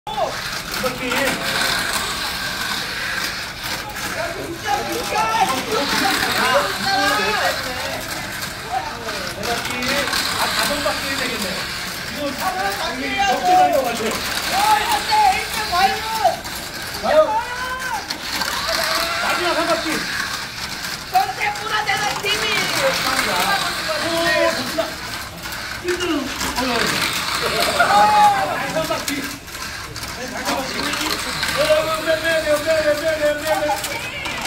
바퀴. 다섯 바퀴 되겠네. 지금 다섯 바퀴 적절한 것 같아. 안돼 1등 과연. 마지막 한 바퀴. 전체보다 내가 팀이. 오, 좋습니다. 1등. 다섯 바퀴. 다섯 바퀴. 빼야 돼요.